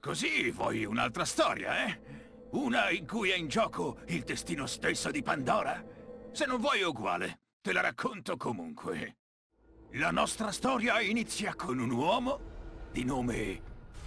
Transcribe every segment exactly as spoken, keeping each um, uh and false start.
Così vuoi un'altra storia, eh? Una in cui è in gioco il destino stesso di Pandora? Se non vuoi uguale, te la racconto comunque. La nostra storia inizia con un uomo di nome...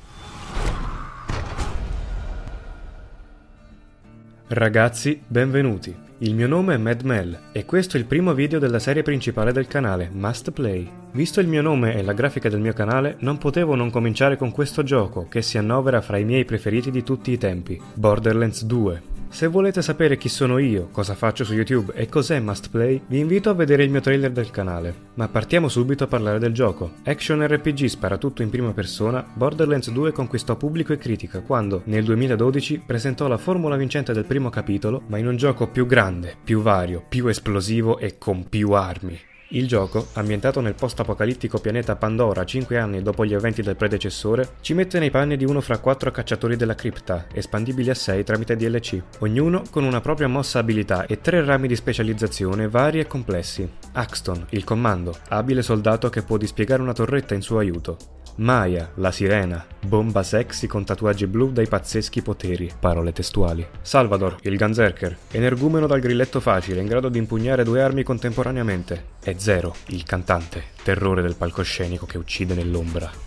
Ragazzi, benvenuti. Il mio nome è Mad Mel e questo è il primo video della serie principale del canale, Must Play. Visto il mio nome e la grafica del mio canale, non potevo non cominciare con questo gioco che si annovera fra i miei preferiti di tutti i tempi, Borderlands due. Se volete sapere chi sono io, cosa faccio su YouTube e cos'è Must Play, vi invito a vedere il mio trailer del canale. Ma partiamo subito a parlare del gioco. Action R P G sparatutto in prima persona, Borderlands due conquistò pubblico e critica quando, nel duemiladodici, presentò la formula vincente del primo capitolo, ma in un gioco più grande, più vario, più esplosivo e con più armi. Il gioco, ambientato nel post-apocalittico pianeta Pandora cinque anni dopo gli eventi del predecessore, ci mette nei panni di uno fra quattro cacciatori della cripta, espandibili a sei tramite D L C, ognuno con una propria mossa abilità e tre rami di specializzazione vari e complessi. Axton, il comando, abile soldato che può dispiegare una torretta in suo aiuto. Maya, la sirena, bomba sexy con tatuaggi blu dai pazzeschi poteri, parole testuali. Salvador, il gunzerker, energumeno dal grilletto facile, in grado di impugnare due armi contemporaneamente. E Zero, il cantante, terrore del palcoscenico che uccide nell'ombra.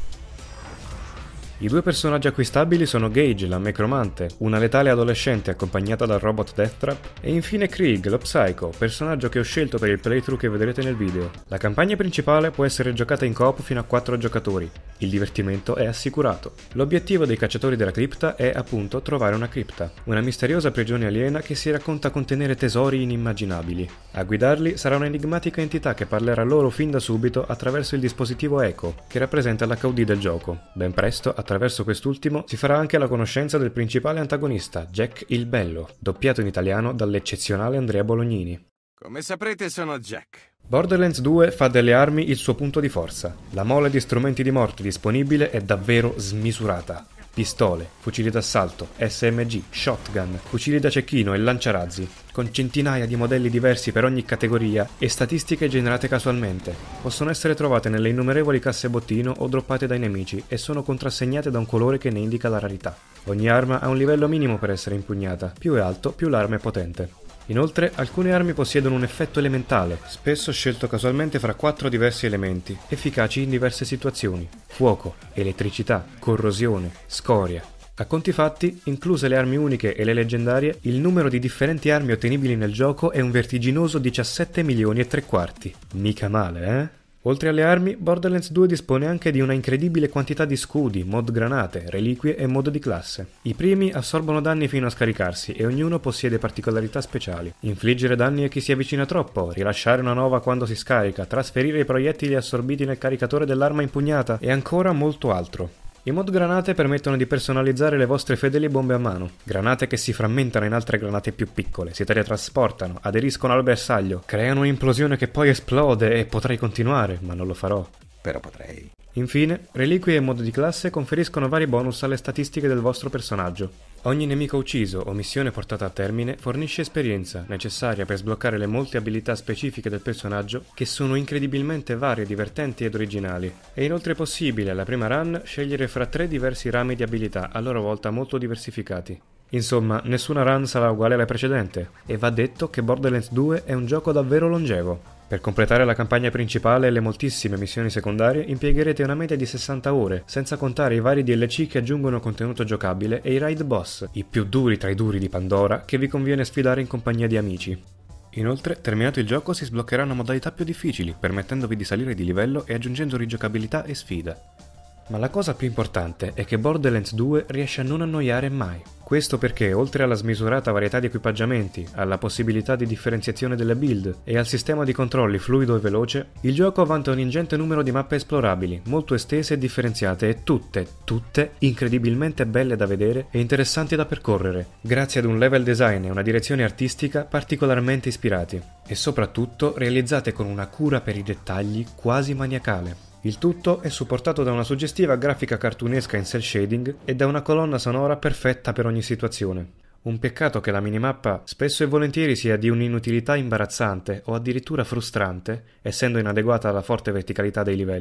I due personaggi acquistabili sono Gage, la necromante, una letale adolescente accompagnata dal robot Deathtrap, e infine Krieg, lo Psycho, personaggio che ho scelto per il playthrough che vedrete nel video. La campagna principale può essere giocata in coop fino a quattro giocatori. Il divertimento è assicurato. L'obiettivo dei cacciatori della cripta è appunto trovare una cripta, una misteriosa prigione aliena che si racconta contenere tesori inimmaginabili. A guidarli sarà un'enigmatica entità che parlerà loro fin da subito attraverso il dispositivo Echo, che rappresenta l'H U D del gioco. Ben presto, attraverso quest'ultimo, si farà anche la conoscenza del principale antagonista, Jack il Bello, doppiato in italiano dall'eccezionale Andrea Bolognini. Come saprete sono Jack. Borderlands due fa delle armi il suo punto di forza. La mole di strumenti di morte disponibile è davvero smisurata. Pistole, fucili d'assalto, S M G, shotgun, fucili da cecchino e lanciarazzi, con centinaia di modelli diversi per ogni categoria e statistiche generate casualmente. Possono essere trovate nelle innumerevoli casse bottino o droppate dai nemici e sono contrassegnate da un colore che ne indica la rarità. Ogni arma ha un livello minimo per essere impugnata, più è alto più l'arma è potente. Inoltre, alcune armi possiedono un effetto elementale, spesso scelto casualmente fra quattro diversi elementi, efficaci in diverse situazioni: fuoco, elettricità, corrosione, scoria. A conti fatti, incluse le armi uniche e le leggendarie, il numero di differenti armi ottenibili nel gioco è un vertiginoso diciassette milioni e tre quarti. Mica male, eh? Oltre alle armi, Borderlands due dispone anche di una incredibile quantità di scudi, mod granate, reliquie e mod di classe. I primi assorbono danni fino a scaricarsi e ognuno possiede particolarità speciali. Infliggere danni a chi si avvicina troppo, rilasciare una nova quando si scarica, trasferire i proiettili assorbiti nel caricatore dell'arma impugnata e ancora molto altro. I mod granate permettono di personalizzare le vostre fedeli bombe a mano. Granate che si frammentano in altre granate più piccole, si teletrasportano, aderiscono al bersaglio, creano un'implosione che poi esplode e potrei continuare, ma non lo farò. Però potrei. Infine, reliquie e mod di classe conferiscono vari bonus alle statistiche del vostro personaggio. Ogni nemico ucciso o missione portata a termine fornisce esperienza, necessaria per sbloccare le molte abilità specifiche del personaggio, che sono incredibilmente varie, divertenti ed originali. È inoltre possibile, alla prima run, scegliere fra tre diversi rami di abilità, a loro volta molto diversificati. Insomma, nessuna run sarà uguale alla precedente, e va detto che Borderlands due è un gioco davvero longevo. Per completare la campagna principale e le moltissime missioni secondarie impiegherete una media di sessanta ore, senza contare i vari D L C che aggiungono contenuto giocabile e i raid boss, i più duri tra i duri di Pandora, che vi conviene sfidare in compagnia di amici. Inoltre, terminato il gioco, si sbloccheranno modalità più difficili, permettendovi di salire di livello e aggiungendo rigiocabilità e sfida. Ma la cosa più importante è che Borderlands due riesce a non annoiare mai. Questo perché, oltre alla smisurata varietà di equipaggiamenti, alla possibilità di differenziazione delle build e al sistema di controlli fluido e veloce, il gioco vanta un ingente numero di mappe esplorabili, molto estese e differenziate e tutte, tutte incredibilmente belle da vedere e interessanti da percorrere, grazie ad un level design e una direzione artistica particolarmente ispirati, e soprattutto realizzate con una cura per i dettagli quasi maniacale. Il tutto è supportato da una suggestiva grafica cartunesca in cel shading e da una colonna sonora perfetta per ogni situazione. Un peccato che la minimappa spesso e volentieri sia di un'inutilità imbarazzante o addirittura frustrante, essendo inadeguata alla forte verticalità dei livelli.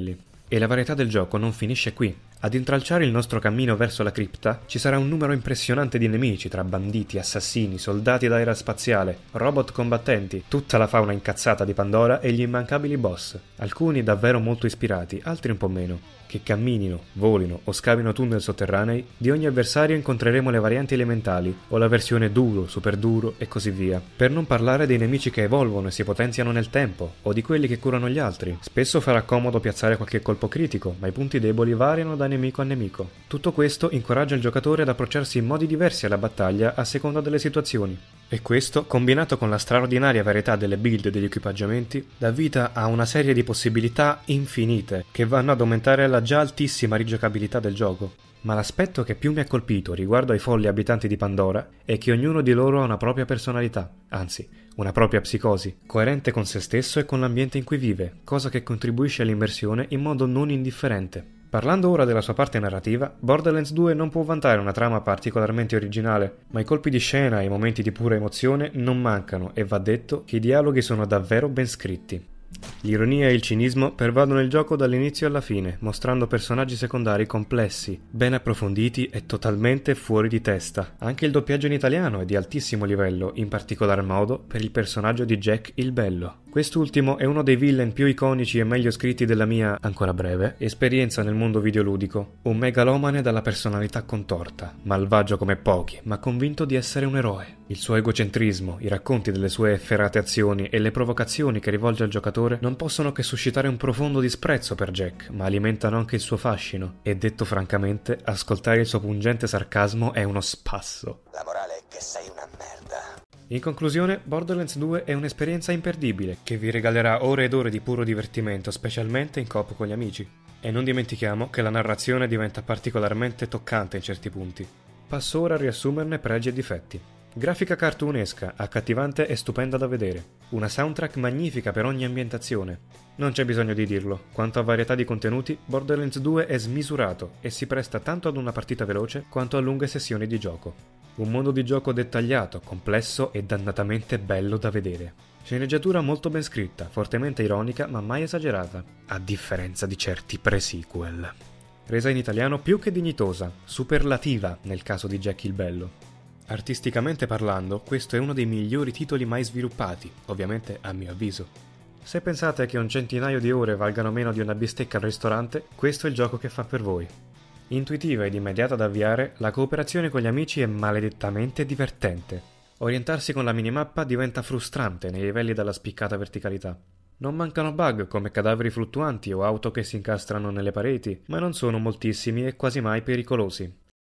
E la varietà del gioco non finisce qui. Ad intralciare il nostro cammino verso la cripta ci sarà un numero impressionante di nemici tra banditi, assassini, soldati d'aerospaziale, robot combattenti, tutta la fauna incazzata di Pandora e gli immancabili boss, alcuni davvero molto ispirati, altri un po' meno. Che camminino, volino o scavino tunnel sotterranei, di ogni avversario incontreremo le varianti elementali o la versione duro, super duro e così via. Per non parlare dei nemici che evolvono e si potenziano nel tempo, o di quelli che curano gli altri. Spesso farà comodo piazzare qualche colpo critico, ma i punti deboli variano da nemico a nemico. Tutto questo incoraggia il giocatore ad approcciarsi in modi diversi alla battaglia a seconda delle situazioni. E questo, combinato con la straordinaria varietà delle build e degli equipaggiamenti, dà vita a una serie di possibilità infinite che vanno ad aumentare la già altissima rigiocabilità del gioco. Ma l'aspetto che più mi ha colpito riguardo ai folli abitanti di Pandora è che ognuno di loro ha una propria personalità, anzi, una propria psicosi, coerente con se stesso e con l'ambiente in cui vive, cosa che contribuisce all'immersione in modo non indifferente. Parlando ora della sua parte narrativa, Borderlands due non può vantare una trama particolarmente originale, ma i colpi di scena e i momenti di pura emozione non mancano e va detto che i dialoghi sono davvero ben scritti. L'ironia e il cinismo pervadono il gioco dall'inizio alla fine, mostrando personaggi secondari complessi, ben approfonditi e totalmente fuori di testa. Anche il doppiaggio in italiano è di altissimo livello, in particolar modo per il personaggio di Jack il Bello. Quest'ultimo è uno dei villain più iconici e meglio scritti della mia, ancora breve, esperienza nel mondo videoludico. Un megalomane dalla personalità contorta, malvagio come pochi, ma convinto di essere un eroe. Il suo egocentrismo, i racconti delle sue efferate azioni e le provocazioni che rivolge al giocatore non possono che suscitare un profondo disprezzo per Jack, ma alimentano anche il suo fascino. E detto francamente, ascoltare il suo pungente sarcasmo è uno spasso. La morale è che sei una merda. In conclusione, Borderlands due è un'esperienza imperdibile, che vi regalerà ore ed ore di puro divertimento, specialmente in coop con gli amici. E non dimentichiamo che la narrazione diventa particolarmente toccante in certi punti. Passo ora a riassumerne pregi e difetti. Grafica cartunesca, accattivante e stupenda da vedere. Una soundtrack magnifica per ogni ambientazione. Non c'è bisogno di dirlo, quanto a varietà di contenuti, Borderlands due è smisurato e si presta tanto ad una partita veloce quanto a lunghe sessioni di gioco. Un mondo di gioco dettagliato, complesso e dannatamente bello da vedere. Sceneggiatura molto ben scritta, fortemente ironica ma mai esagerata, a differenza di certi pre-sequel. Resa in italiano più che dignitosa, superlativa nel caso di Jack il Bello. Artisticamente parlando, questo è uno dei migliori titoli mai sviluppati, ovviamente a mio avviso. Se pensate che un centinaio di ore valgano meno di una bistecca al ristorante, questo è il gioco che fa per voi. Intuitiva ed immediata da avviare, la cooperazione con gli amici è maledettamente divertente. Orientarsi con la minimappa diventa frustrante nei livelli dalla spiccata verticalità. Non mancano bug come cadaveri fluttuanti o auto che si incastrano nelle pareti, ma non sono moltissimi e quasi mai pericolosi.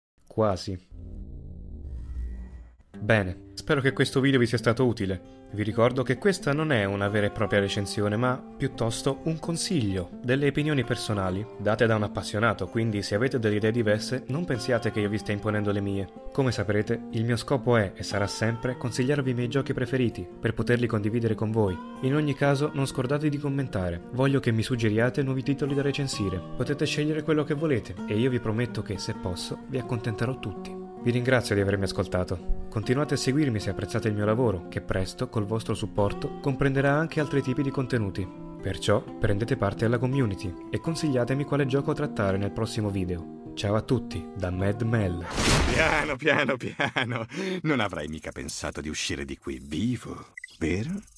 Quasi. Bene, spero che questo video vi sia stato utile. Vi ricordo che questa non è una vera e propria recensione, ma piuttosto un consiglio, delle opinioni personali, date da un appassionato, quindi se avete delle idee diverse non pensiate che io vi stia imponendo le mie. Come saprete, il mio scopo è e sarà sempre consigliarvi i miei giochi preferiti, per poterli condividere con voi. In ogni caso non scordate di commentare, voglio che mi suggeriate nuovi titoli da recensire. Potete scegliere quello che volete e io vi prometto che, se posso, vi accontenterò tutti. Vi ringrazio di avermi ascoltato. Continuate a seguirmi se apprezzate il mio lavoro, che presto, col vostro supporto, comprenderà anche altri tipi di contenuti. Perciò prendete parte alla community e consigliatemi quale gioco trattare nel prossimo video. Ciao a tutti, da Mad Mel. Piano, piano, piano. Non avrai mica pensato di uscire di qui vivo, vero?